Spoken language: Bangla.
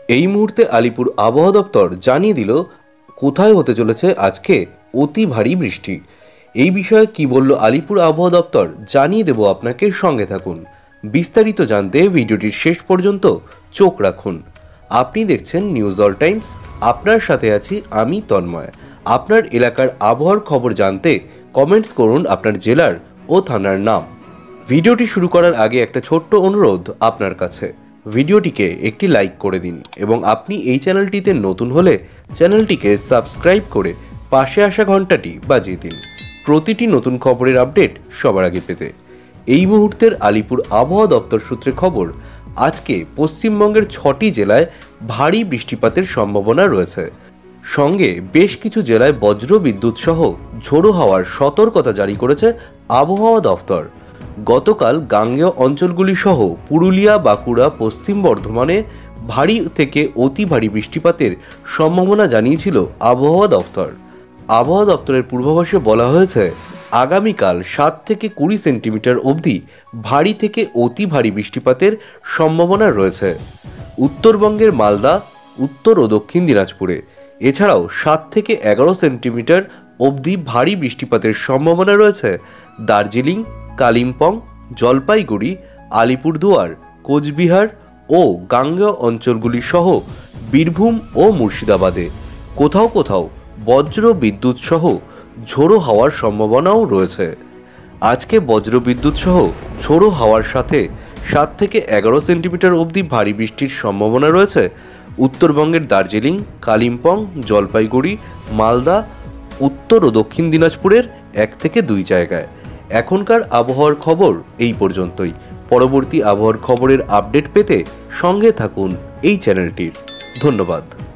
এই মুহূর্তে আলিপুর আবহাওয়া দপ্তর জানিয়ে দিল কোথায় হতে চলেছে আজকে অতি ভারী বৃষ্টি। এই বিষয়ে কি বলল আলিপুর আবহাওয়া দপ্তর জানিয়ে দেব আপনাকে, সঙ্গে থাকুন। বিস্তারিত জানতে ভিডিওটির শেষ পর্যন্ত চোখ রাখুন। আপনি দেখছেন নিউজ অল টাইমস, আপনার সাথে আছি আমি তন্ময়। আপনার এলাকার আবহাওয়ার খবর জানতে কমেন্টস করুন আপনার জেলার ও থানার নাম। ভিডিওটি শুরু করার আগে একটা ছোট্ট অনুরোধ আপনার কাছে, ভিডিওটিকে একটি লাইক করে দিন এবং আপনি এই চ্যানেলটিতে নতুন হলে চ্যানেলটিকে সাবস্ক্রাইব করে পাশে আসা ঘন্টাটি বাজিয়ে দিন প্রতিটি নতুন খবরের আপডেট সবার আগে পেতে। এই মুহূর্তের আলিপুর আবহাওয়া দপ্তর সূত্রে খবর, আজকে পশ্চিমবঙ্গের 6টি জেলায় ভারী বৃষ্টিপাতের সম্ভাবনা রয়েছে। সঙ্গে বেশ কিছু জেলায় বজ্র বিদ্যুৎ সহ ঝোড়ো হাওয়ার সতর্কতা জারি করেছে আবহাওয়া দপ্তর। গতকাল গাঙ্গেয় অঞ্চলগুলি সহ পুরুলিয়া, বাঁকুড়া, পশ্চিম বর্ধমানে ভারী থেকে অতি ভারী বৃষ্টিপাতের সম্ভাবনা জানিয়েছিল আবহাওয়া দপ্তর। আবহাওয়া দপ্তরের পূর্বাভাসে বলা হয়েছে, আগামীকাল 7 থেকে 20 সেন্টিমিটার অবধি ভারী থেকে অতি ভারী বৃষ্টিপাতের সম্ভাবনা রয়েছে উত্তরবঙ্গের মালদা, উত্তর ও দক্ষিণ দিনাজপুরে। এছাড়াও 7 থেকে 11 সেন্টিমিটার অবধি ভারী বৃষ্টিপাতের সম্ভাবনা রয়েছে দার্জিলিং, কালিম্পং, জলপাইগুড়ি, আলিপুরদুয়ার, কোচবিহার ও গাঙ্গেয় অঞ্চলগুলি সহ বীরভূম ও মুর্শিদাবাদে। কোথাও কোথাও বজ্র বিদ্যুৎ সহ ঝোড়ো হাওয়ার সম্ভাবনাও রয়েছে। আজকে বজ্র বিদ্যুৎ সহ ঝোড়ো হাওয়ার সাথে 7 থেকে 11 সেন্টিমিটার অবধি ভারী বৃষ্টির সম্ভাবনা রয়েছে উত্তরবঙ্গের দার্জিলিং, কালিম্পং, জলপাইগুড়ি, মালদা, উত্তর ও দক্ষিণ দিনাজপুরের 1 থেকে 2 জায়গায়। এখনকার আবহাওয়ার খবর এই পর্যন্তই। পরবর্তী আবহাওয়ার খবরের আপডেট পেতে সঙ্গে থাকুন এই চ্যানেলটির। ধন্যবাদ।